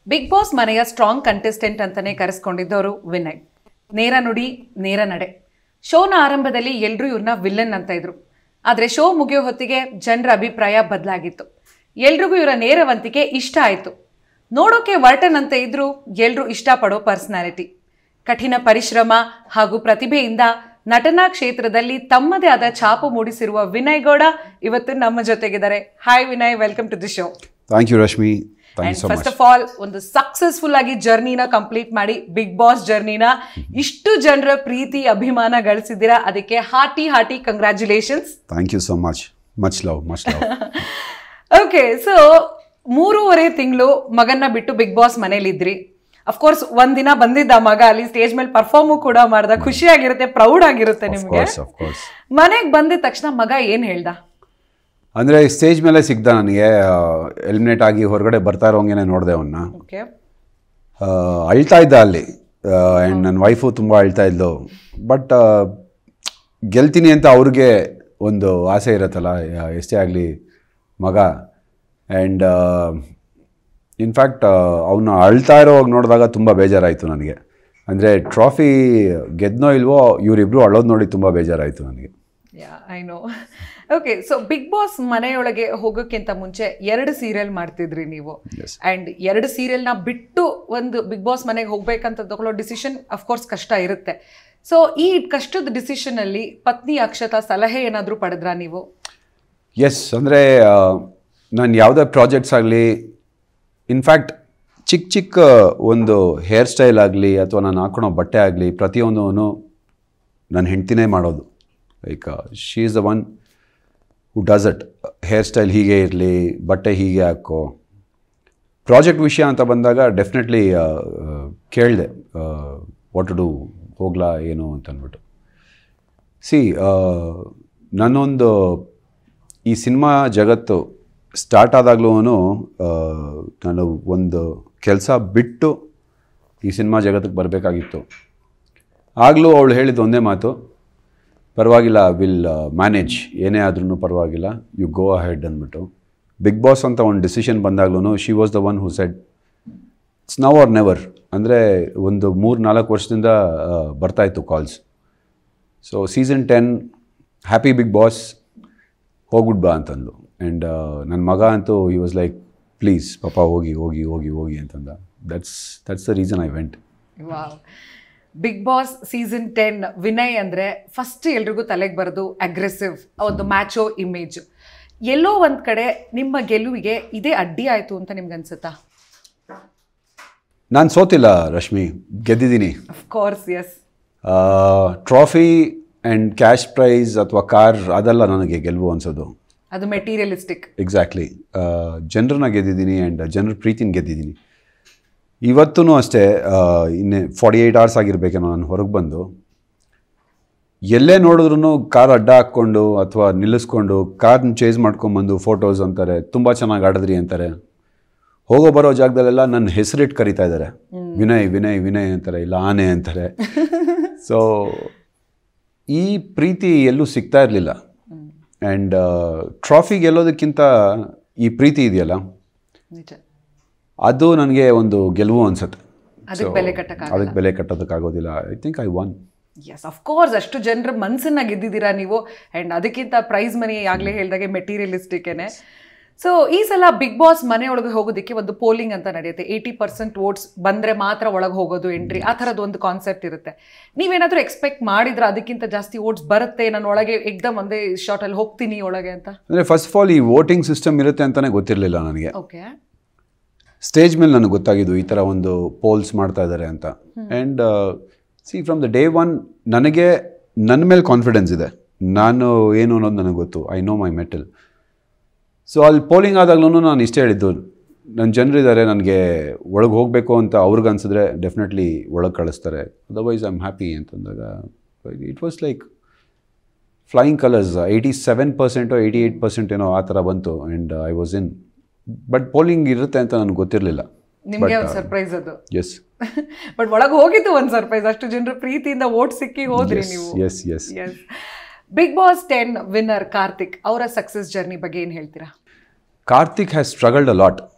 Big Boss ಮನೆಯ strong contestant ಅಂತಾನೆ ಕರೆಸ್ಕೊಂಡಿದ್ದವರು ವಿನಯ್. ನೇರ ನುಡಿ ನೇರ ನಡೆ. ಶೋನ ಆರಂಭದಲ್ಲಿ ಎಲ್ಲರೂ ಇವ್ರನ್ನ ವಿಲ್ಲನ್ ಅಂತ ಇದ್ರು. ಆದರೆ ಶೋ ಮುಗಿಯೋ ಹೊತ್ತಿಗೆ ಜನರ ಅಭಿಪ್ರಾಯ ಬದಲಾಗಿತ್ತು. ಎಲ್ರಿಗೂ ಇವರ ನೇರವಂತಿಕೆ ಇಷ್ಟ ಆಯಿತು. ನೋಡೋಕೆ ವರ್ಟನ್ ಅಂತ ಇದ್ರು ಎಲ್ಲರೂ ಇಷ್ಟಪಡೋ ಪರ್ಸನಾಲಿಟಿ. ಕಠಿಣ ಪರಿಶ್ರಮ ಹಾಗೂ ಪ್ರತಿಭೆಯಿಂದ ನಟನಾ ಕ್ಷೇತ್ರದಲ್ಲಿ ತಮ್ಮದೇ ಆದ ಛಾಪು ಮೂಡಿಸಿರುವ ವಿನಯ್ ಗೌಡ ಇವತ್ತು ನಮ್ಮ ಜೊತೆಗಿದ್ದಾರೆ. Hi Vinay, welcome to the show. Thank you Rashmi. First of all, ಒಂದು ಸಕ್ಸಸ್ಫುಲ್ ಆಗಿ ಜರ್ನಿನ ಕಂಪ್ಲೀಟ್ ಮಾಡಿ ಬಿಗ್ ಬಾಸ್ ಜರ್ನಿನ ಇಷ್ಟು ಜನರ ಪ್ರೀತಿ ಅಭಿಮಾನ ಗಳಿಸಿದ್ದೀರಾ. ಅದಕ್ಕೆ hearty congratulations. Thank you so much. Much love. Okay, so 3.5 ತಿಂಗಳು ಮಗನ್ನ ಬಿಟ್ಟು ಬಿಗ್ ಬಾಸ್ ಮನೇಲಿದ್ರಿ. ಅಫ್ಕೋರ್ಸ್ ಒಂದಿನ ಬಂದಿದ್ದ ಮಗ, ಅಲ್ಲಿ ಸ್ಟೇಜ್ ಮೇಲೆ ಪರ್ಫಾರ್ಮು ಕೂಡ ಮಾಡ್ದ. ಖುಷಿಯಾಗಿರುತ್ತೆ, ಪ್ರೌಡ್ ಆಗಿರುತ್ತೆ ನಿಮ್ಗೆ. ಮನೆಗೆ ಬಂದಿದ ತಕ್ಷಣ ಮಗ ಏನ್ ಹೇಳ್ದ? ಅಂದರೆ ಸ್ಟೇಜ್ ಮೇಲೆ ಸಿಗ್ದ ನನಗೆ. ಎಲಿಮಿನೇಟ್ ಆಗಿ ಹೊರಗಡೆ ಬರ್ತಾ ಇರೋಂಗೆ ನೋಡಿದೆ ಅವನ್ನ. ಅಳ್ತಾ ಇದ್ದ ಅಲ್ಲಿ. ಆ್ಯಂಡ್ ನನ್ನ ವೈಫು ತುಂಬ ಅಳ್ತಾ ಇದ್ಲು. ಬಟ್ ಗೆಲ್ತೀನಿ ಅಂತ ಅವ್ರಿಗೆ ಒಂದು ಆಸೆ ಇರುತ್ತಲ್ಲ, ಎಷ್ಟೇ ಆಗಲಿ ಮಗ. ಆ್ಯಂಡ್ ಇನ್ಫ್ಯಾಕ್ಟ್ ಅವನ್ನ ಅಳ್ತಾ ಇರೋವಾಗ ನೋಡಿದಾಗ ತುಂಬ ಬೇಜಾರಾಯಿತು ನನಗೆ. ಅಂದರೆ ಟ್ರಾಫಿ ಗೆದ್ನೋ ಇಲ್ವೋ, ಇವರಿಬ್ಬರು ಅಳೋದು ನೋಡಿ ತುಂಬ ಬೇಜಾರಾಯಿತು ನನಗೆ. I know. Okay, so Bigg Boss ಮನೆಯೊಳಗೆ ಹೋಗೋಕ್ಕಿಂತ ಮುಂಚೆ 2 ಸೀರಿಯಲ್ ಮಾಡ್ತಿದ್ರಿ ನೀವು. ಆ್ಯಂಡ್ 2 ಸೀರಿಯಲ್ನ ಬಿಟ್ಟು ಒಂದು ಬಿಗ್ ಬಾಸ್ ಮನೆಗೆ ಹೋಗ್ಬೇಕಂತ ತಗೊಳ್ಳೋ ಡಿಸಿಷನ್ ಅಫ್ಕೋರ್ಸ್ ಕಷ್ಟ ಇರುತ್ತೆ. ಸೊ ಈ ಕಷ್ಟದ ಡಿಸಿಷನಲ್ಲಿ ಪತ್ನಿ ಅಕ್ಷತಾ ಸಲಹೆ ಏನಾದರೂ ಪಡೆದ್ರಾ ನೀವು? ಎಸ್, ಅಂದರೆ ನಾನು ಯಾವುದೇ ಪ್ರಾಜೆಕ್ಟ್ಸ್ ಆಗಲಿ, ಇನ್ಫ್ಯಾಕ್ಟ್ ಚಿಕ್ಕ ಒಂದು ಹೇರ್ ಸ್ಟೈಲ್ ಆಗಲಿ ಅಥವಾ ನಾನು ಹಾಕೊಳೋ ಬಟ್ಟೆ ಆಗಲಿ, ಪ್ರತಿಯೊಂದೂ ನನ್ನ ಹೆಂಡ್ತಿನೇ ಮಾಡೋದು. Like she is the one who does it. Hair style ಹೀಗೆ ಇರಲಿ, ಬಟ್ಟೆ ಹೀಗೆ ಹಾಕೋ. ಪ್ರಾಜೆಕ್ಟ್ ವಿಷಯ ಅಂತ ಬಂದಾಗ ಡೆಫಿನೆಟ್ಲಿ ಕೇಳಿದೆ, ವಾಟ್ ಟು ಡೂ, ಹೋಗ್ಲಾ ಏನು ಅಂತಂದ್ಬಿಟ್ಟು. ನನ್ನೊಂದು ಈ ಸಿನಿಮಾ ಜಗತ್ತು ಸ್ಟಾರ್ಟ್ ಆದಾಗ್ಲೂ ನಾನು ಒಂದು ಕೆಲಸ ಬಿಟ್ಟು ಈ ಸಿನಿಮಾ ಜಗತ್ತಿಗೆ ಬರಬೇಕಾಗಿತ್ತು. ಆಗಲೂ ಅವಳು ಹೇಳಿದ್ದು ಒಂದೇ ಮಾತು, ಪರವಾಗಿಲ್ಲ, ವಿಲ್ ಮ್ಯಾನೇಜ್, ಏನೇ ಆದ್ರೂ ಪರವಾಗಿಲ್ಲ, ಯು ಗೋ ಅಹೆಡ್ ಅಂದ್ಬಿಟ್ಟು. ಬಿಗ್ ಬಾಸ್ ಅಂತ ಒಂದು ಡಿಸಿಷನ್ ಬಂದಾಗ್ಲೂ she was the one who said it's now or never. ಅಂದರೆ ಒಂದು 3-4 ವರ್ಷದಿಂದ ಬರ್ತಾಯಿತ್ತು calls. So season 10 happy Bigg Boss, ಹೋಗ್ಬಿಟ್ಟು ಬಾ ಅಂತಂದು. ಆ್ಯಂಡ್ ನನ್ನ ಮಗ ಅಂತೂ ಹಿ ವಾಸ್ ಲೈಕ್, ಪ್ಲೀಸ್ ಪಾಪ ಹೋಗಿ ಹೋಗಿ ಹೋಗಿ ಹೋಗಿ ಅಂತಂದ. That's the reason I went. Wow. Bigg Boss season 10 Vinay ಅಂದರೆ ಫಸ್ಟ್ ಎಲ್ರಿಗೂ ತಲೆಗೆ ಬರೋದು ಅಗ್ರೆಸಿವ್, ಒಂದು ಮ್ಯಾಚೋ ಇಮೇಜ್. ಎಲ್ಲೋ ಒಂದು ಕಡೆ ನಿಮ್ಮ ಗೆಲುವಿಗೆ ಇದೇ ಅಡ್ಡಿ ಆಯಿತು ಅಂತ ನಿಮ್ಗೆ ಅನ್ಸುತ್ತಾ? ನಾನು ಸೋತಿಲ್ಲ ರಶ್ಮಿ, ಗೆದ್ದಿದ್ದೀನಿ. Of course, yes. Trophy and cash prize ಅಥವಾ ಕಾರ್ ಅದೆಲ್ಲ ನನಗೆ ಗೆಲುವು ಅನ್ಸೋದು. ಅದು ಮೆಟೀರಿಯಲಿಸ್ಟಿಕ್. ಎಕ್ಸಾಕ್ಟ್ಲಿ. ಜನರನ್ನ ಗೆದ್ದಿದ್ದೀನಿ ಆ್ಯಂಡ್ ಜನರ ಪ್ರೀತಿನ ಗೆದ್ದಿದ್ದೀನಿ. ಇವತ್ತೂ ಅಷ್ಟೇ, ಇನ್ನೇ 48 hours ಆಗಿರಬೇಕೇನೋ ನಾನು ಹೊರಗೆ ಬಂದು. ಎಲ್ಲೇ ನೋಡಿದ್ರೂ ಕಾರ್ ಅಡ್ಡ ಹಾಕ್ಕೊಂಡು ಅಥವಾ ನಿಲ್ಲಿಸ್ಕೊಂಡು ಕಾರ್ನ ಚೇಸ್ ಮಾಡ್ಕೊಂಬಂದು ಫೋಟೋಸ್ ಅಂತಾರೆ, ತುಂಬ ಚೆನ್ನಾಗಿ ಆಡಿದ್ರಿ ಅಂತಾರೆ. ಹೋಗೋ ಬರೋ ಜಾಗದಲ್ಲೆಲ್ಲ ನನ್ನ ಹೆಸರಿಟ್ಟು ಕರಿತಾ ಇದ್ದಾರೆ, ವಿನಯ್ ವಿನಯ್ ವಿನಯ್ ಅಂತಾರೆ, ಇಲ್ಲ ಆನೆ ಅಂತಾರೆ. ಸೊ ಈ ಪ್ರೀತಿ ಎಲ್ಲೂ ಸಿಗ್ತಾ ಇರಲಿಲ್ಲ. ಆ್ಯಂಡ್ ಟ್ರಾಫಿ ಗೆಲ್ಲೋದಕ್ಕಿಂತ ಈ ಪ್ರೀತಿ ಇದೆಯಲ್ಲ, ಅದು ನನಗೆ ಒಂದು ಗೆಲುವು ಅನ್ಸುತ್ತೆ. ಅದಕ್ಕೆ ಬೆಲೆ ಕಟ್ಟೋದಕ್ಕಾಗೋದಿಲ್ಲ. I think I won. Yes, of course. ಅಷ್ಟು ಜನರ ಮನಸ್ಸನ್ನ ಗೆದ್ದಿದ್ದೀರಾ ನೀವು. ಆ್ಯಂಡ್ ಅದಕ್ಕಿಂತ ಪ್ರೈಸ್ ಮನಿ ಆಗಲೇ ಹೇಳಿದಾಗೆ ಮೆಟೀರಿಯಲಿಸ್ಟಿಕ್ಕೇನೆ. ಸೊ ಈ ಸಲ ಬಿಗ್ ಬಾಸ್ ಮನೆಯೊಳಗೆ ಹೋಗೋದಕ್ಕೆ ಒಂದು ಪೋಲಿಂಗ್ ಅಂತ ನಡೆಯುತ್ತೆ. 80% ವೋಟ್ಸ್ ಬಂದರೆ ಮಾತ್ರ ಒಳಗೆ ಹೋಗೋದು, ಎಂಟ್ರಿ, ಆ ಥರದ್ದು ಒಂದು ಕಾನ್ಸೆಪ್ಟ್ ಇರುತ್ತೆ. ನೀವೇನಾದರೂ ಎಕ್ಸ್ಪೆಕ್ಟ್ ಮಾಡಿದ್ರೆ ಅದಕ್ಕಿಂತ ಜಾಸ್ತಿ ವೋಟ್ಸ್ ಬರುತ್ತೆ, ನಾನು ಒಳಗೆ ಎಕ್ದಮ್ ಒಂದೇ ಶಾರ್ಟಲ್ಲಿ ಹೋಗ್ತೀನಿ ಒಳಗೆ ಅಂತ? ಅಂದರೆ ಫಸ್ಟ್ ಆಫ್ ಆಲ್ ಈ ವೋಟಿಂಗ್ ಸಿಸ್ಟಮ್ ಇರುತ್ತೆ ಅಂತಲೇ ಗೊತ್ತಿರಲಿಲ್ಲ ನನಗೆ. ಓಕೆ. ಸ್ಟೇಜ್ ಮೇಲೆ ನನಗೆ ಗೊತ್ತಾಗಿದ್ದು ಈ ಥರ ಒಂದು ಪೋಲ್ಸ್ ಮಾಡ್ತಾ ಇದ್ದಾರೆ ಅಂತ. ಆ್ಯಂಡ್ ಫ್ರಮ್ ದ ಡೇ 1 ನನಗೆ ನನ್ನ ಮೇಲೆ ಕಾನ್ಫಿಡೆನ್ಸ್ ಇದೆ. ನಾನು ಏನು ಅನ್ನೋದು ನನಗೆ ಗೊತ್ತು. I know my mettle. So ಅಲ್ಲಿ ಪೋಲಿಂಗ್ ಆದಾಗ್ಲೂ ನಾನು ಇಷ್ಟೇ ಹೇಳಿದ್ದು, ನನ್ನ ಜನರಿದ್ದಾರೆ, ನನಗೆ ಒಳಗೆ ಹೋಗಬೇಕು ಅಂತ ಅವ್ರಿಗೆ ಅನಿಸಿದ್ರೆ ಡೆಫಿನೆಟ್ಲಿ ಒಳಗೆ ಕಳಿಸ್ತಾರೆ, ಅದರ್ವೈಸ್ ಐ ಆಮ್ ಹ್ಯಾಪಿ ಅಂತಂದಾಗ it was like flying colours. 87% 88% ಏನೋ ಆ ಥರ ಬಂತು. And I was in. But polling ಇರುತ್ತೆ ಅಂತ ನನಗೆ ಗೊತ್ತಿರಲಿಲ್ಲ. ನಿಮಗೆ ಒಂದು ಸರ್ಪ್ರೈಸ್ ಅದು. ಎಸ್. ಬಟ್ ಒಳಗೆ ಹೋಗಿದ್ದು ಒಂದು ಸರ್ಪ್ರೈಸ್. ಅಷ್ಟು ಜನರ ಪ್ರೀತಿಯಿಂದ ವೋಟ್ ಸಿಕ್ಕಿ ಹೋದ್ರಿ ನೀವು. Yes yes yes. Bigg Boss 10 winner Karthik ಅವರ ಸಕ್ಸಸ್ ಜರ್ನಿ ಬಗ್ಗೆ ಏನು ಹೇಳ್ತೀರಾ? Karthik has struggled a lot.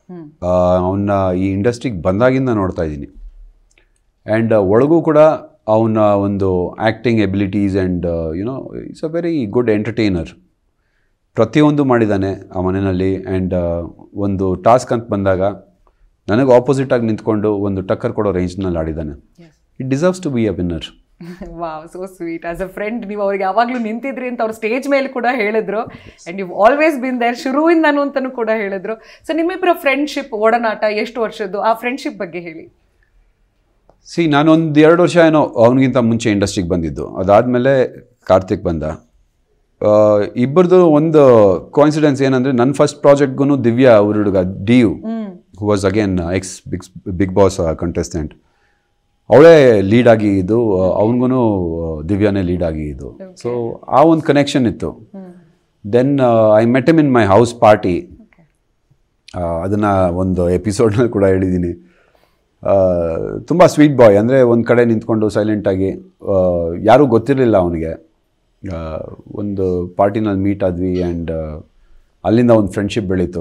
ಅವನ್ನ ಈ ಇಂಡಸ್ಟ್ರಿಗೆ ಬಂದಾಗಿಂದ ನೋಡ್ತಾ ಇದ್ದೀನಿ. ಆ್ಯಂಡ್ ಒಳಗೂ ಕೂಡ ಅವನ ಒಂದು acting abilities and you know it's a very good entertainer. ಪ್ರತಿಯೊಂದು ಮಾಡಿದ್ದಾನೆ ಆ ಮನೆಯಲ್ಲಿ. ಆ್ಯಂಡ್ ಒಂದು ಟಾಸ್ಕ್ ಅಂತ ಬಂದಾಗ ನನಗೆ ಆಪೋಸಿಟಾಗಿ ನಿಂತ್ಕೊಂಡು ಒಂದು ಟಕ್ಕರ್ ಕೊಡೋ ರೇಂಜ್ನಲ್ಲಿ ಆಡಿದ್ದಾನೆ. It deserves to be a winner. Wow, so sweet. As a friend ನೀವು ಅವ್ರಿಗೆ ಯಾವಾಗಲೂ ನಿಂತಿದ್ರಿ ಅಂತ ಅವ್ರು ಸ್ಟೇಜ್ ಮೇಲೆ ಕೂಡ ಹೇಳಿದ್ರು. And you always been there ಶುರುವಿಂದನೂ ಅಂತಲೂ ಕೂಡ ಹೇಳಿದ್ರು. ಸೊ ನಿಮ್ಮಿಬ್ಬರ ಫ್ರೆಂಡ್ಶಿಪ್ ಒಡನಾಟ ಎಷ್ಟು ವರ್ಷದ್ದು, ಆ ಫ್ರೆಂಡ್ಶಿಪ್ ಬಗ್ಗೆ ಹೇಳಿ. ನಾನೊಂದು 2 ವರ್ಷ ಏನೋ ಅವನಿಗಿಂತ ಮುಂಚೆ ಇಂಡಸ್ಟ್ರಿಗೆ ಬಂದಿದ್ದು. ಅದಾದಮೇಲೆ ಕಾರ್ತಿಕ್ ಬಂದ. ಇಬ್ಬರದು ಒಂದು ಕೋಇನ್ಸಿಡೆನ್ಸ್ ಏನಂದರೆ, ನನ್ನ ಫಸ್ಟ್ ಪ್ರಾಜೆಕ್ಟ್ಗೂ ದಿವ್ಯಾ ಅವ್ರ ಹುಡುಗ ಡಿಯು who was again ex Bigg Boss contestant, ಅವಳೇ ಲೀಡ್ ಆಗಿ ಇದು, ಅವನಿಗೂ ದಿವ್ಯಾನೇ ಲೀಡ್ ಆಗಿ ಇದು. ಸೊ ಆ ಒಂದು ಕನೆಕ್ಷನ್ ಇತ್ತು. Then I met him in my house party. ಅದನ್ನು ಒಂದು ಎಪಿಸೋಡ್ನಲ್ಲಿ ಕೂಡ ಹೇಳಿದ್ದೀನಿ. ತುಂಬ ಸ್ವೀಟ್ ಬಾಯ್, ಅಂದರೆ ಒಂದು ಕಡೆ ನಿಂತ್ಕೊಂಡು ಸೈಲೆಂಟಾಗಿ, ಯಾರೂ ಗೊತ್ತಿರಲಿಲ್ಲ ಅವನಿಗೆ. ಒಂದು ಪಾರ್ಟಿನಲ್ಲಿ ಮೀಟ್ ಆದ್ವಿ ಆ್ಯಂಡ್ ಅಲ್ಲಿಂದ ಒಂದು ಫ್ರೆಂಡ್ಶಿಪ್ ಬೆಳೀತು.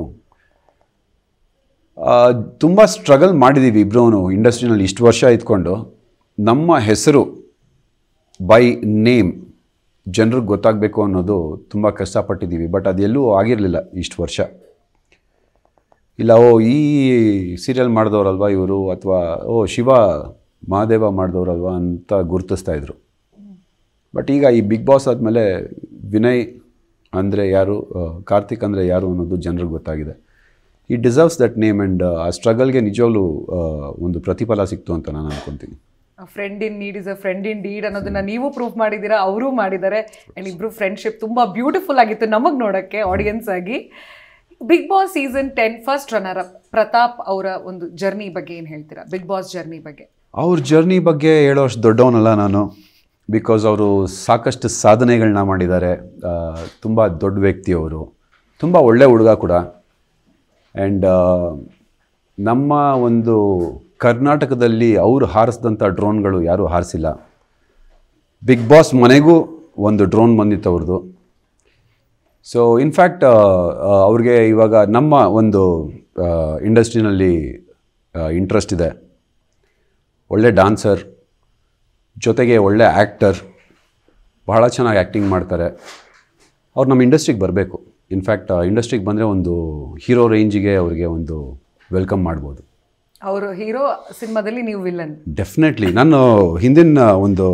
ತುಂಬ ಸ್ಟ್ರಗಲ್ ಮಾಡಿದ್ದೀವಿ ಇಬ್ಬರೂ ಇಂಡಸ್ಟ್ರಿನಲ್ಲಿ ಇಷ್ಟು ವರ್ಷ ಇದ್ಕೊಂಡು. ನಮ್ಮ ಹೆಸರು ಬೈ ನೇಮ್ ಜನರಿಗೆ ಗೊತ್ತಾಗಬೇಕು ಅನ್ನೋದು ತುಂಬ ಕಷ್ಟಪಟ್ಟಿದ್ದೀವಿ. ಬಟ್ ಅದೆಲ್ಲೂ ಆಗಿರಲಿಲ್ಲ ಇಷ್ಟು ವರ್ಷ. ಇಲ್ಲ ಈ ಸೀರಿಯಲ್ ಮಾಡಿದವ್ರಲ್ವ ಇವರು, ಅಥವಾ ಶಿವ ಮಹಾದೇವ ಮಾಡಿದವ್ರಲ್ವ ಅಂತ ಗುರುತಿಸ್ತಾಯಿದ್ರು. ಬಟ್ ಈಗ ಈ ಬಿಗ್ ಬಾಸ್ ಆದಮೇಲೆ ವಿನಯ್ ಅಂದರೆ ಯಾರು, ಕಾರ್ತಿಕ್ ಅಂದರೆ ಯಾರು ಅನ್ನೋದು ಜನರಿಗೆ ಗೊತ್ತಾಗಿದೆ. ಈ ಡಿಸರ್ವ್ಸ್ ದಟ್ ನೇಮ್. ಆ್ಯಂಡ್ ಆ ಸ್ಟ್ರಗಲ್ಗೆ ನಿಜವಾಗ್ಲೂ ಒಂದು ಪ್ರತಿಫಲ ಸಿಕ್ತು ಅಂತ ನಾನು ಅನ್ಕೊತೀನಿ. Friend in need is a friend in deed ಅನ್ನೋದನ್ನ ನೀವು ಪ್ರೂವ್ ಮಾಡಿದ್ದೀರಾ, ಅವರೂ ಮಾಡಿದ್ದಾರೆ. ಆ್ಯಂಡ್ ಇಬ್ಬರು ಫ್ರೆಂಡ್ಶಿಪ್ ತುಂಬ ಬ್ಯೂಟಿಫುಲ್ ಆಗಿತ್ತು ನಮಗೆ ನೋಡೋಕ್ಕೆ, ಆಡಿಯನ್ಸ್ ಆಗಿ. Bigg Boss season 10 first runner up Pratap ಅವರ ಒಂದು ಜರ್ನಿ ಬಗ್ಗೆ ಏನು ಹೇಳ್ತೀರಾ? ಬಿಗ್ ಬಾಸ್ ಜರ್ನಿ ಬಗ್ಗೆ. ಅವ್ರ ಜರ್ನಿ ಬಗ್ಗೆ ಹೇಳೋಷ್ಟು ದೊಡ್ಡವನಲ್ಲ ನಾನು. ಬಿಕಾಸ್ ಅವರು ಸಾಕಷ್ಟು ಸಾಧನೆಗಳನ್ನ ಮಾಡಿದ್ದಾರೆ. ತುಂಬ ದೊಡ್ಡ ವ್ಯಕ್ತಿ ಅವರು, ತುಂಬ ಒಳ್ಳೆ ಹುಡುಗ ಕೂಡ. ಆ್ಯಂಡ್ ನಮ್ಮ ಒಂದು ಕರ್ನಾಟಕದಲ್ಲಿ ಅವರು ಹಾರಿಸಿದಂಥ ಡ್ರೋನ್ಗಳು ಯಾರೂ ಹಾರಿಸಿಲ್ಲ. ಬಿಗ್ ಬಾಸ್ ಮನೆಗೂ ಒಂದು ಡ್ರೋನ್ ಬಂದಿತ್ತು ಅವ್ರದ್ದು. ಸೊ ಇನ್ಫ್ಯಾಕ್ಟ್ ಅವ್ರಿಗೆ ಇವಾಗ ನಮ್ಮ ಒಂದು ಇಂಡಸ್ಟ್ರಿನಲ್ಲಿ ಇಂಟ್ರೆಸ್ಟ್ ಇದೆ. ಒಳ್ಳೆ ಡಾನ್ಸರ್, ಜೊತೆಗೆ ಒಳ್ಳೆ ಆ್ಯಕ್ಟರ್, ಬಹಳ ಚೆನ್ನಾಗಿ ಆ್ಯಕ್ಟಿಂಗ್ ಮಾಡ್ತಾರೆ. ಅವ್ರು ನಮ್ಮ ಇಂಡಸ್ಟ್ರಿಗೆ ಬರಬೇಕು. ಇನ್ಫ್ಯಾಕ್ಟ್ ಇಂಡಸ್ಟ್ರಿಗೆ ಬಂದರೆ ಒಂದು ಹೀರೋ ರೇಂಜಿಗೆ ಅವ್ರಿಗೆ ಒಂದು ವೆಲ್ಕಮ್ ಮಾಡ್ಬೋದು. ಅವರು ಹೀರೋ, ಸಿನಿಮಾದಲ್ಲಿ ನೀವು ವಿಲನ್. ಡೆಫಿನೆಟ್ಲಿ. ನಾನು ಹಿಂದಿನ ಒಂದು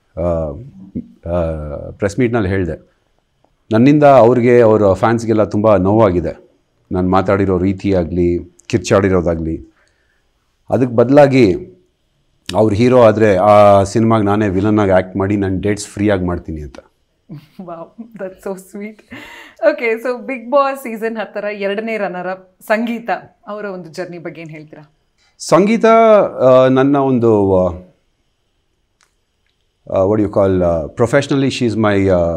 ಪ್ರೆಸ್ ಮೀಟ್ನಲ್ಲಿ ಹೇಳಿದೆ, ನನ್ನಿಂದ ಅವ್ರಿಗೆ ಅವರ ಫ್ಯಾನ್ಸ್ಗೆಲ್ಲ ತುಂಬ ನೋವಾಗಿದೆ. ನಾನು ಮಾತಾಡಿರೋ ರೀತಿ ಆಗಲಿ, ಕಿರ್ಚಾಡಿರೋದಾಗಲಿ. ಅದಕ್ಕೆ ಬದಲಾಗಿ ಅವ್ರು ಹೀರೋ ಆದರೆ ಆ ಸಿನಿಮಾಗೆ ನಾನೇ ವಿಲನ್ನಾಗಿ ಆ್ಯಕ್ಟ್ ಮಾಡಿ ನಾನು ಡೇಟ್ಸ್ ಫ್ರೀಯಾಗಿ ಮಾಡ್ತೀನಿ ಅಂತ. Wow, that's so sweet. Okay, so Bigg Boss season 10 2ನೇ ರನ್ನರ್ ಅಪ್ ಸಂಗೀತ ಅವರ ಒಂದು ಜರ್ನಿ ಬಗ್ಗೆ ಏನು ಹೇಳ್ತೀರಾ? ಸಂಗೀತ ನನ್ನ ಒಂದು what you call professionally she is my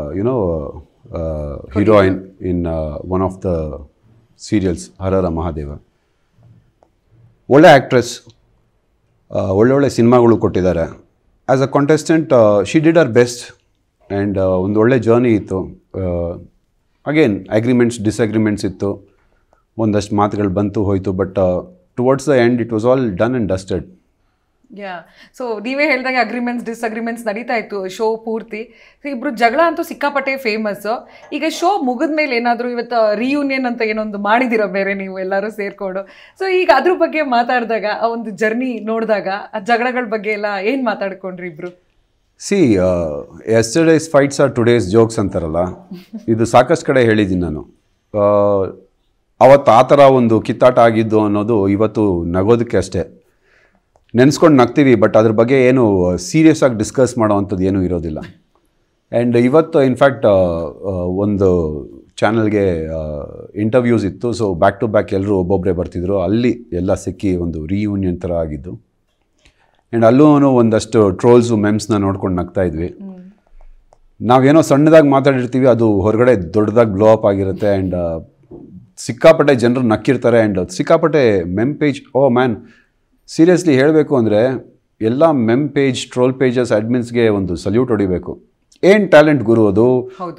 heroine in one of the serials ಹರರ ಮಹಾದೇವ. ಒಳ್ಳೆ ಆ್ಯಕ್ಟ್ರೆಸ್, ಒಳ್ಳೊಳ್ಳೆ ಸಿನಿಮಾಗಳು ಕೊಟ್ಟಿದ್ದಾರೆ. As a contestant she did her best. And ಒಂದು ಒಳ್ಳೆ ಜರ್ನಿ ಇತ್ತು. ಅಗೇನ್ ಅಗ್ರಿಮೆಂಟ್ಸ್ ಡಿಸ್ಅಗ್ರಿಮೆಂಟ್ಸ್ ಇತ್ತು, ಒಂದಷ್ಟು ಮಾತುಗಳು ಬಂತು ಹೋಯಿತು. But towards the end it was all done and dusted. Yeah, so ನೀವೇ ಹೇಳಿದಾಗ ಅಗ್ರಿಮೆಂಟ್ಸ್ ಡಿಸ್ಅಗ್ರಿಮೆಂಟ್ಸ್ ನಡೀತಾ ಇತ್ತು ಶೋ ಪೂರ್ತಿ. ಇಬ್ರು ಜಗಳ ಅಂತೂ ಸಿಕ್ಕಾಪಟ್ಟೆ ಫೇಮಸ್ಸು. ಈಗ ಶೋ ಮುಗಿದ ಮೇಲೆ ಏನಾದರೂ ಇವತ್ತು ರಿಯೂನಿಯನ್ ಅಂತ ಏನೊಂದು ಮಾಡಿದಿರ ಬೇರೆ ನೀವು ಎಲ್ಲರೂ ಸೇರಿಕೊಂಡು. ಸೊ ಈಗ ಅದ್ರ ಬಗ್ಗೆ ಮಾತಾಡಿದಾಗ, ಆ ಒಂದು ಜರ್ನಿ ನೋಡಿದಾಗ, ಆ ಜಗಳಗಳ ಬಗ್ಗೆ ಎಲ್ಲ ಏನು ಮಾತಾಡ್ಕೊಂಡ್ರಿ ಇಬ್ರು? Yesterday's fights are today's jokes ಅಂತಾರಲ್ಲ, ಇದು ಸಾಕಷ್ಟು ಕಡೆ ಹೇಳಿದ್ದೀನಿ ನಾನು. ಅವತ್ತು ಆ ಥರ ಒಂದು ಕಿತ್ತಾಟ ಆಗಿದ್ದು ಅನ್ನೋದು ಇವತ್ತು ನಗೋದಕ್ಕೆ ಅಷ್ಟೇ. ನೆನೆಸ್ಕೊಂಡು ನಗ್ತೀವಿ, ಬಟ್ ಅದ್ರ ಬಗ್ಗೆ ಏನು ಸೀರಿಯಸ್ ಆಗಿ ಡಿಸ್ಕಸ್ ಮಾಡೋ ಅಂಥದ್ದು ಏನೂ ಇರೋದಿಲ್ಲ. ಆ್ಯಂಡ್ ಇವತ್ತು ಇನ್ಫ್ಯಾಕ್ಟ್ ಒಂದು ಚಾನಲ್ಗೆ ಇಂಟರ್ವ್ಯೂಸ್ ಇತ್ತು. ಸೊ ಬ್ಯಾಕ್ ಟು ಬ್ಯಾಕ್ ಎಲ್ಲರೂ ಒಬ್ಬೊಬ್ಬರೇ ಬರ್ತಿದ್ರು. ಅಲ್ಲಿ ಎಲ್ಲ ಸಿಕ್ಕಿ ಒಂದು ರಿಯೂನಿಯನ್ ಥರ ಆಗಿದ್ದು. ಆ್ಯಂಡ್ ಅಲ್ಲೂ ಒಂದಷ್ಟು ಟ್ರೋಲ್ಸು ಮೆಮ್ಸ್ನ ನೋಡ್ಕೊಂಡು ನಗ್ತಾ ಇದ್ವಿ. ನಾವೇನೋ ಸಣ್ಣದಾಗಿ ಮಾತಾಡಿರ್ತೀವಿ, ಅದು ಹೊರಗಡೆ ದೊಡ್ಡದಾಗಿ ಬ್ಲೋ ಅಪ್ ಆಗಿರುತ್ತೆ. ಆ್ಯಂಡ್ ಸಿಕ್ಕಾಪಟ್ಟೆ ಜನರು ನಕ್ಕಿರ್ತಾರೆ. ಆ್ಯಂಡ್ ಸಿಕ್ಕಾಪಟ್ಟೆ meme page, oh man, seriously ಹೇಳಬೇಕು ಅಂದರೆ ಎಲ್ಲ ಮೆಮ್ ಪೇಜ್, ಟ್ರೋಲ್ ಪೇಜಸ್ ಅಡ್ಮಿನ್ಸ್ಗೆ ಒಂದು ಸಲ್ಯೂಟ್ ಹೊಡಿಬೇಕು. ಏನು ಟ್ಯಾಲೆಂಟ್ ಗುರು ಅದು. ಹೌದು.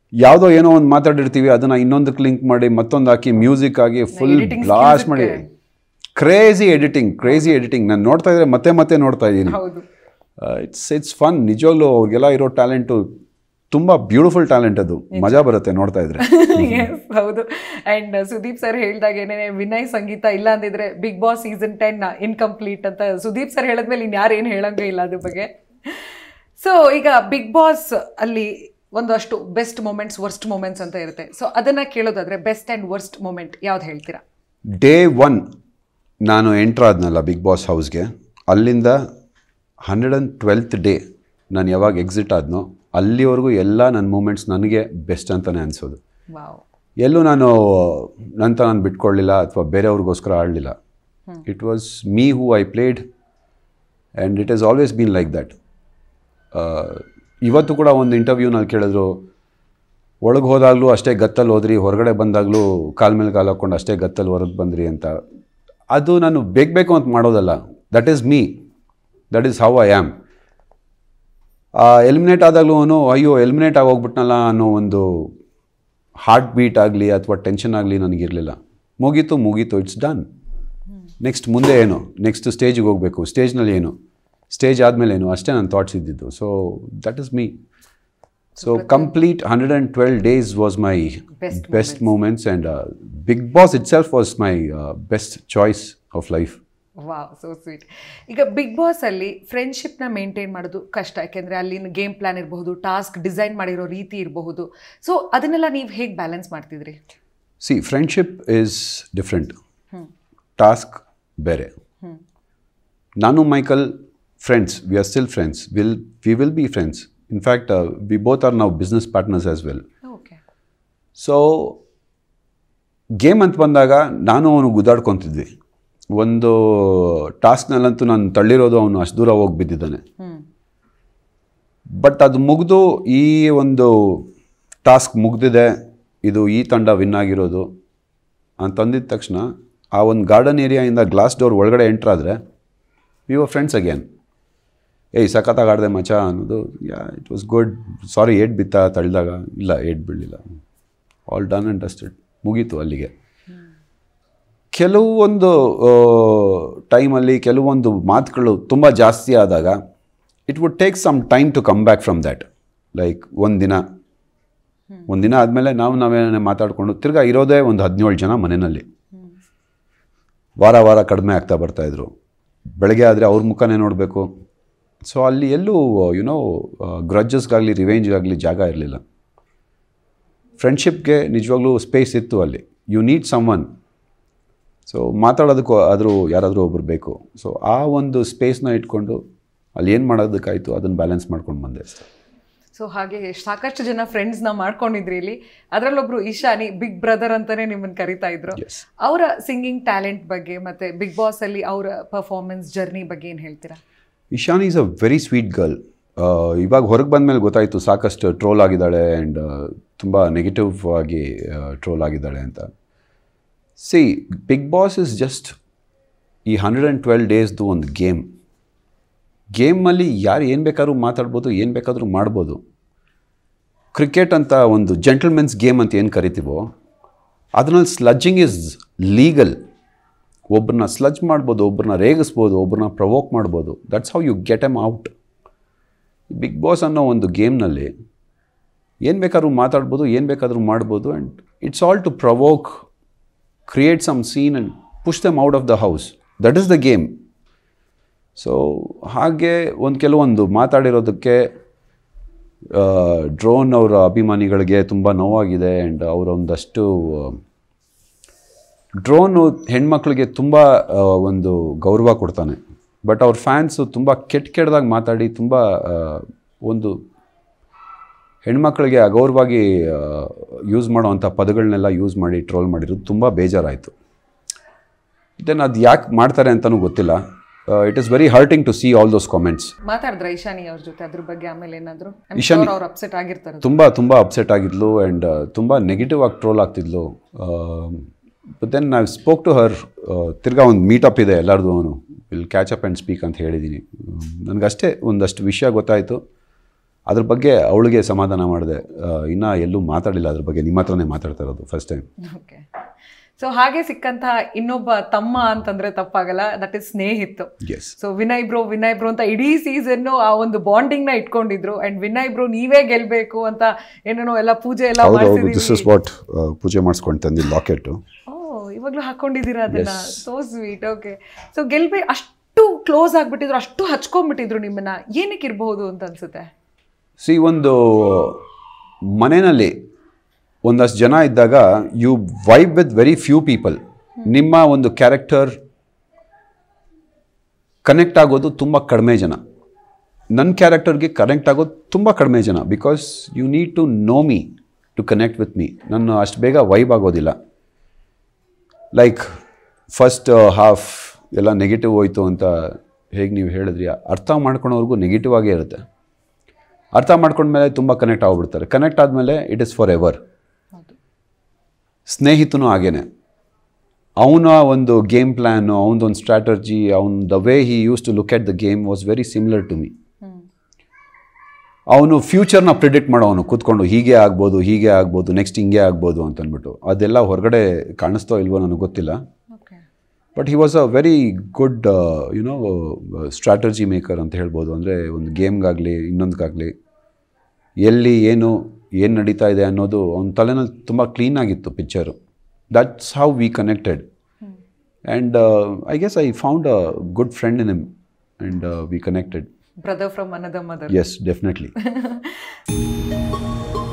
ಯಾವುದೋ ಏನೋ ಒಂದು ಮಾತಾಡಿರ್ತೀವಿ ಅದನ್ನು ಇನ್ನೊಂದಕ್ಕೆ ಲಿಂಕ್ ಮಾಡಿ ಮತ್ತೊಂದು ಹಾಕಿ ಮ್ಯೂಸಿಕ್ ಆಗಿ ಫುಲ್ ಬ್ಲಾಸ್ಟ್ ಮಾಡಿ ಕ್ರೇಜಿ ಎಡಿಟಿಂಗ್ ನಾನು ನೋಡ್ತಾ ಇದ್ರೆ ಮತ್ತೆ ಮತ್ತೆ ನೋಡ್ತಾ ಇದ್ದೀನಿ. It's fun. ನಿಜವಾಗ್ಲೂ ಅವ್ರಿಗೆಲ್ಲ ಇರೋ ಟ್ಯಾಲೆಂಟು ತುಂಬ ಬ್ಯೂಟಿಫುಲ್ ಟ್ಯಾಲೆಂಟ್, ಅದು ಮಜಾ ಬರುತ್ತೆ ನೋಡ್ತಾ ಇದ್ರೆ. ಹೌದು. ಆ್ಯಂಡ್ ಸುದೀಪ್ ಸರ್ ಹೇಳ್ದಾಗೇನೆ ವಿನಯ್ ಸಂಗೀತ ಇಲ್ಲ ಅಂದಿದ್ರೆ ಬಿಗ್ ಬಾಸ್ ಸೀಸನ್ 10 ಇನ್ಕಂಪ್ಲೀಟ್ ಅಂತ ಸುದೀಪ್ ಸರ್ ಹೇಳಿದ್ಮೇಲೆ ಇನ್ಯಾರು ಏನು ಹೇಳಂಗೇ ಇಲ್ಲ ಅದ್ರ ಬಗ್ಗೆ. ಸೊ ಈಗ ಬಿಗ್ ಬಾಸ್ ಅಲ್ಲಿ ಒಂದಷ್ಟು ಬೆಸ್ಟ್ ಮೂಮೆಂಟ್ಸ್, ವರ್ಸ್ಟ್ ಮೂಮೆಂಟ್ಸ್ ಅಂತ ಇರುತ್ತೆ. ಸೊ ಅದನ್ನು ಕೇಳೋದಾದ್ರೆ ಬೆಸ್ಟ್ ಆ್ಯಂಡ್ ವರ್ಸ್ಟ್ ಮೂಮೆಂಟ್ ಯಾವ್ದು ಹೇಳ್ತೀರಾ? ಡೇ 1 ನಾನು ಎಂಟ್ರ್ ಆದ್ನಲ್ಲ ಬಿಗ್ ಬಾಸ್ ಹೌಸ್ಗೆ, ಅಲ್ಲಿಂದ 112th ಡೇ ನಾನು ಯಾವಾಗ ಎಕ್ಸಿಟ್ ಆದ್ನೋ ಅಲ್ಲಿವರೆಗೂ ಎಲ್ಲ ನನ್ನ ಮೂಮೆಂಟ್ಸ್ ನನಗೆ ಬೆಸ್ಟ್ ಅಂತಲೇ ಅನಿಸೋದು. ಎಲ್ಲೂ ನಾನು ಬಿಟ್ಕೊಳ್ಳಿಲ್ಲ ಅಥವಾ ಬೇರೆಯವ್ರಿಗೋಸ್ಕರ ಆಡಲಿಲ್ಲ. It was me who I played and it is always been like that. ಇವತ್ತು ಕೂಡ ಒಂದು ಇಂಟರ್ವ್ಯೂನಲ್ಲಿ ಕೇಳಿದ್ರು, ಒಳಗೆ ಹೋದಾಗಲೂ ಅಷ್ಟೇ ಗತ್ತಲ್ಲಿ ಹೋದ್ರಿ, ಹೊರಗಡೆ ಬಂದಾಗಲೂ ಕಾಲ ಮೇಲೆ ಕಾಲು ಹಾಕ್ಕೊಂಡು ಅಷ್ಟೇ ಗತ್ತಲ್ಲಿ ಹೊರಗೆ ಬಂದ್ರಿ ಅಂತ. ಅದು ನಾನು ಬೇಕು ಅಂತ ಮಾಡೋದಲ್ಲ. That is me, that is how I am. Eliminate ಆದಾಗಲೂ ಅಯ್ಯೋ ಎಲಿಮಿನೇಟ್ ಆಗೋಗ್ಬಿಟ್ನಲ್ಲ ಅನ್ನೋ ಒಂದು ಹಾರ್ಟ್ ಬೀಟ್ ಆಗಲಿ ಅಥವಾ ಟೆನ್ಷನ್ ಆಗಲಿ ನನಗಿರಲಿಲ್ಲ. ಮುಗೀತು, ಇಟ್ಸ್ ಡನ್. ನೆಕ್ಸ್ಟ್ ಮುಂದೆ ಏನು, ನೆಕ್ಸ್ಟ್ ಸ್ಟೇಜಿಗೆ ಹೋಗಬೇಕು, ಸ್ಟೇಜ್ನಲ್ಲಿ ಏನು, ಸ್ಟೇಜ್ ಆದಮೇಲೆ ಏನು, ಅಷ್ಟೇ ನನ್ನ ಥಾಟ್ಸ್ ಇದ್ದಿದ್ದು. So that is me. So complete 112 days was my best moments and Big Boss itself was my best choice of life. Wow, so sweet. ಈಗ ಬಿಗ್ ಬಾಸ್ ಅಲ್ಲಿ ಫ್ರೆಂಡ್ಶಿಪ್ನ ಮೇಂಟೈನ್ ಮಾಡೋದು ಕಷ್ಟ, ಯಾಕೆಂದರೆ ಅಲ್ಲಿನ ಗೇಮ್ ಪ್ಲಾನ್ ಇರಬಹುದು, ಟಾಸ್ಕ್ ಡಿಸೈನ್ ಮಾಡಿರೋ ರೀತಿ ಇರಬಹುದು. ಸೊ ಅದನ್ನೆಲ್ಲ ನೀವು ಹೇಗೆ ಬ್ಯಾಲೆನ್ಸ್ ಮಾಡ್ತಿದ್ರಿ? See, friendship is different, task ಬೇರೆ. ನಾನು Michael friends, we are still friends, we will be friends. In fact, we both are now business partners as well. Okay. So, game ಅಂತ ಬಂದಾಗ ನಾನು ಅವನು ಗುದ್ದಾಡ್ಕೊತಿದ್ವಿ. ಒಂದು ಟಾಸ್ಕ್ನಲ್ಲಂತೂ ನಾನು ತಳ್ಳಿರೋದು ಅವನು ಅಷ್ಟು ದೂರ ಹೋಗಿ ಬಿದ್ದಿದ್ದಾನೆ. ಬಟ್ ಅದು ಮುಗಿದು ಈ ಒಂದು ಟಾಸ್ಕ್ ಮುಗ್ದಿದೆ, ಇದು ಈ ತಂಡ ವಿನ್ ಆಗಿರೋದು ಅಂತಂದಿದ ತಕ್ಷಣ ಆ ಒಂದು ಗಾರ್ಡನ್ ಏರಿಯಾಯಿಂದ ಗ್ಲಾಸ್ ಡೋರ್ ಒಳಗಡೆ ಎಂಟ್ರಾದರೆ ವಿ ವರ್ ಫ್ರೆಂಡ್ಸ್ ಅಗೇನ್. ಏಯ್ ಸಖತ್ತಾಗಿ ಆಡಿದೆ ಮಚ ಅನ್ನೋದು, ಇಟ್ ವಾಸ್ ಗುಡ್. ಸಾರಿ ಏಟ್ ಬಿತ್ತಾ ತಳ್ಳಿದಾಗ? ಇಲ್ಲ, ಏಟ್ ಬೀಳಲಿಲ್ಲ. ಆಲ್ ಡನ್ ಆ್ಯಂಡ್ ಡಸ್ಟೆಡ್, ಮುಗೀತು ಅಲ್ಲಿಗೆ. ಕೆಲವೊಂದು ಟೈಮಲ್ಲಿ ಕೆಲವೊಂದು ಮಾತುಗಳು ತುಂಬ ಜಾಸ್ತಿ ಆದಾಗ it would take some time to come back from that. Like ಒಂದಿನ ಆದಮೇಲೆ ನಾವೇ ಮಾತಾಡಿಕೊಂಡು ತಿರ್ಗಾ ಇರೋದೇ ಒಂದು 17 ಜನ ಮನೆಯಲ್ಲಿ. ವಾರ ಕಡಿಮೆ ಆಗ್ತಾ ಬರ್ತಾಯಿದ್ರು. ಬೆಳಗ್ಗೆ ಆದರೆ ಅವ್ರ ಮುಖನೇ ನೋಡಬೇಕು. ಸೊ ಅಲ್ಲಿ ಎಲ್ಲೂ ಗ್ರಜ್ಜಸ್ಗಾಗಲಿ ರಿವೆಂಜ್ಗಾಗಲಿ ಜಾಗ ಇರಲಿಲ್ಲ. ಫ್ರೆಂಡ್ಶಿಪ್ಗೆ ನಿಜವಾಗ್ಲೂ ಸ್ಪೇಸ್ ಇತ್ತು ಅಲ್ಲಿ. You need someone. So ಮಾತಾಡೋದಕ್ಕೂ ಆದರೂ ಯಾರಾದರೂ ಒಬ್ಬರು ಬೇಕು. ಸೊ ಆ ಒಂದು ಸ್ಪೇಸ್ನ ಇಟ್ಕೊಂಡು ಅಲ್ಲಿ ಏನು ಮಾಡೋದಕ್ಕಾಯಿತು ಅದನ್ನು ಬ್ಯಾಲೆನ್ಸ್ ಮಾಡ್ಕೊಂಡು ಬಂದೆ. ಸೊ ಹಾಗೆ ಸಾಕಷ್ಟು ಜನ ಫ್ರೆಂಡ್ಸ್ನ ಮಾಡ್ಕೊಂಡಿದ್ರಿ ಇಲ್ಲಿ. ಅದರಲ್ಲೊಬ್ರು ಇಶಾನಿ, ಬಿಗ್ ಬ್ರದರ್ ಅಂತಲೇ ನಿಮ್ಮನ್ನು ಕರಿತಾ ಇದ್ರು. ಅವರ ಸಿಂಗಿಂಗ್ ಟ್ಯಾಲೆಂಟ್ ಬಗ್ಗೆ ಮತ್ತು ಬಿಗ್ ಬಾಸಲ್ಲಿ ಅವರ ಪರ್ಫಾರ್ಮೆನ್ಸ್ ಜರ್ನಿ ಬಗ್ಗೆ ಏನು ಹೇಳ್ತೀರಾ? Ishani is a very sweet girl. ಇವಾಗ ಹೊರಗೆ ಬಂದಮೇಲೆ ಗೊತ್ತಾಯಿತು ಸಾಕಷ್ಟು ಟ್ರೋಲ್ ಆಗಿದ್ದಾಳೆ ಆ್ಯಂಡ್ ತುಂಬ ನೆಗೆಟಿವ್ ಆಗಿ ಟ್ರೋಲ್ ಆಗಿದ್ದಾಳೆ ಅಂತ. See, Bigg Boss is just ಈ 112 ಡೇಸ್ದು ಒಂದು ಗೇಮಲ್ಲಿ ಯಾರು ಏನು ಬೇಕಾದ್ರೂ ಮಾತಾಡ್ಬೋದು, ಏನು ಬೇಕಾದರೂ ಮಾಡ್ಬೋದು. ಕ್ರಿಕೆಟ್ ಅಂತ ಒಂದು ಜೆಂಟಲ್ಮೆನ್ಸ್ ಗೇಮ್ ಅಂತ ಏನು ಕರಿತೀವೋ ಅದರಲ್ಲಿ ಸ್ಲಡ್ಜಿಂಗ್ ಈಸ್ ಲೀಗಲ್. ಒಬ್ಬರನ್ನ ಸ್ಲಜ್ ಮಾಡ್ಬೋದು, ಒಬ್ಬರನ್ನ ರೇಗಿಸ್ಬೋದು, ಒಬ್ಬರನ್ನ ಪ್ರವೋಕ್ ಮಾಡ್ಬೋದು. That's how you get em out. Bigg Boss ಅನ್ನೋ ಒಂದು ಗೇಮ್ನಲ್ಲಿ ಏನು ಬೇಕಾದ್ರೂ ಮಾತಾಡ್ಬೋದು, ಏನು ಬೇಕಾದರೂ ಮಾಡ್ಬೋದು. And it's all to provoke, create some scene and push them out of the house. That is the game. So ಹಾಗೆ ಕೆಲವೊಂದು ಮಾತಾಡಿರೋದಕ್ಕೆ ಡ್ರೋನ್ ಅವರ ಅಭಿಮಾನಿಗಳಿಗೆ ತುಂಬ ನೋವಾಗಿದೆ. ಆ್ಯಂಡ್ ಅವರೊಂದಷ್ಟು ಡ್ರೋನು ಹೆಣ್ಮಕ್ಳಿಗೆ ತುಂಬ ಒಂದು ಗೌರವ ಕೊಡ್ತಾನೆ. ಬಟ್ ಅವ್ರ ಫ್ಯಾನ್ಸು ತುಂಬ ಕೆಟ್ಟದಾಗಿ ಮಾತಾಡಿ ತುಂಬ ಒಂದು ಹೆಣ್ಮಕ್ಳಿಗೆ ಅಗೌರವಾಗಿ ಯೂಸ್ ಮಾಡೋವಂಥ ಪದಗಳನ್ನೆಲ್ಲ ಯೂಸ್ ಮಾಡಿ ಟ್ರೋಲ್ ಮಾಡಿರೋದು ತುಂಬ ಬೇಜಾರಾಯಿತು. ದೆನ್ ಅದು ಯಾಕೆ ಮಾಡ್ತಾರೆ ಅಂತಲೂ ಗೊತ್ತಿಲ್ಲ. It is very hurting to see all those comments. ಮಾತಾಡಿದ್ರ ಇಶಾನಿ ಅವ್ರ ಜೊತೆ ಅದ್ರ ಬಗ್ಗೆ? ಆಮೇಲೆ ಏನಾದರೂ ಇಶಾನಿ ಅವ್ರು ಅಪ್ಸೆಟ್ ಆಗಿರ್ತಾರೆ? ತುಂಬ ಅಪ್ಸೆಟ್ ಆಗಿದ್ಲು ಆ್ಯಂಡ್ ತುಂಬ ನೆಗೆಟಿವ್ ಆಗಿ ಟ್ರೋಲ್ ಆಗ್ತಿದ್ಲು. But then I spoke to her. ತಿರ್ಗಾ ಒಂದು ಮೀಟಪ್ ಇದೆ ಎಲ್ಲರದು, will catch up and speak ಅಂತ ಹೇಳಿದ್ದೀನಿ. ನನಗಷ್ಟೇ ಒಂದಷ್ಟು ವಿಷಯ ಗೊತ್ತಾಯಿತು. ಅದ್ರ ಬಗ್ಗೆ ಅವಳಿಗೆ ಸಮಾಧಾನ ಮಾಡಿದೆ. ಇನ್ನೂ ಎಲ್ಲೂ ಮಾತಾಡಿಲ್ಲ ಅದ್ರ ಬಗ್ಗೆ, ನಿಮ್ಮ ಹತ್ರನೇ ಮಾತಾಡ್ತಾ ಇರೋದು ಫಸ್ಟ್ ಟೈಮ್. ಓಕೆ. ಸೊ ಹಾಗೆ ಸಿಕ್ಕಂತಹ ಇನ್ನೊಬ್ಬ ತಮ್ಮ ಅಂತಂದ್ರೆ ತಪ್ಪಾಗಲ್ಲ, that is Snehith. So Vinay bro ಅಂತ ಇಡೀ ಸೀಸನ್ ಆ ಒಂದು ಬಾಂಡಿಂಗ್ ನ ಇಟ್ಕೊಂಡಿದ್ರು. ಅಂಡ್ ವಿನಯ್ ಬ್ರೋ ನೀವೇ ಗೆಲ್ಬೇಕು ಅಂತ ಏನೇನೋ ಎಲ್ಲ ಪೂಜೆ ಎಲ್ಲ ಪೂಜೆ ಮಾಡಿಸ್ಕೊಂಡು ತಂದಿ ಲಾಕೆಟ್. ಇವಾಗ್ಲೂ ಹಾಕೊಂಡಿದ್ದೀರಾ ಅದನ್ನ, ಸೋ ಸ್ವೀಟ್. ಓಕೆ. ಸೊ ಅಷ್ಟು ಕ್ಲೋಸ್ ಆಗ್ಬಿಟ್ಟಿದ್ರು, ಅಷ್ಟು ಹಚ್ಕೊಂಡ್ಬಿಟ್ಟಿದ್ರು ನಿಮ್ಮನ್ನ, ಏನಕ್ಕೆ ಇರಬಹುದು ಅಂತ ಅನ್ಸುತ್ತೆ? ಒಂದು ಮನೆಯಲ್ಲಿ ಒಂದಷ್ಟು ಜನ ಇದ್ದಾಗ you vibe with very few people. ನಿಮ್ಮ ಒಂದು ಕ್ಯಾರೆಕ್ಟರ್ ಕನೆಕ್ಟ್ ಆಗೋದು ತುಂಬ ಕಡಿಮೆ ಜನ. ನನ್ನ ಕ್ಯಾರೆಕ್ಟರ್ಗೆ ಕನೆಕ್ಟ್ ಆಗೋದು ತುಂಬ ಕಡಿಮೆ ಜನ. Because you need to know me to connect with me. ನಾನು ಅಷ್ಟು ಬೇಗ ವೈಬ್ ಆಗೋದಿಲ್ಲ. ಲೈಕ್ ಫಸ್ಟ್ ಹಾಫ್ ಎಲ್ಲ ನೆಗೆಟಿವ್ ಹೋಯ್ತು ಅಂತ ಹೇಗೆ ನೀವು ಹೇಳಿದ್ರಿ, ಅರ್ಥ ಮಾಡ್ಕೊಳೋರ್ಗೂ ನೆಗೆಟಿವ್ ಆಗೇ ಇರುತ್ತೆ. ಅರ್ಥ ಮಾಡ್ಕೊಂಡ್ಮೇಲೆ ತುಂಬ ಕನೆಕ್ಟ್ ಆಗ್ಬಿಡ್ತಾರೆ. ಕನೆಕ್ಟ್ ಆದಮೇಲೆ ಇಟ್ ಇಸ್ ಫಾರ್ ಎವರ್. ಸ್ನೇಹಿತನೂ ಹಾಗೇನೆ. ಅವನ ಒಂದು ಗೇಮ್ ಪ್ಲ್ಯಾನು, ಅವನದೊಂದು strategy, the way he use to look at the game was very similar to me. ಅವನು ಫ್ಯೂಚರ್ನ ಪ್ರಿಡಿಕ್ಟ್ ಮಾಡೋವನು ಕೂತ್ಕೊಂಡು, ಹೀಗೆ ಆಗ್ಬೋದು, ನೆಕ್ಸ್ಟ್ ಹಿಂಗೆ ಆಗ್ಬೋದು ಅಂತಂದ್ಬಿಟ್ಟು. ಅದೆಲ್ಲ ಹೊರಗಡೆ ಕಾಣಿಸ್ತೋ ಇಲ್ವೋ ನನಗೆ ಗೊತ್ತಿಲ್ಲ. But he was a very good strategy maker ಅಂತ ಹೇಳ್ಬೋದು. ಅಂದರೆ ಒಂದು ಗೇಮ್ಗಾಗಲಿ ಇನ್ನೊಂದಕ್ಕಾಗಲಿ ಎಲ್ಲಿ ಏನು ನಡೀತಾ ಇದೆ ಅನ್ನೋದು ಅವನ ತಲೆನಲ್ಲಿ ತುಂಬ ಕ್ಲೀನಾಗಿತ್ತು picture. That's how we connected. And I guess I found a good friend in him and we connected. Brother from another mother. Yes, definitely.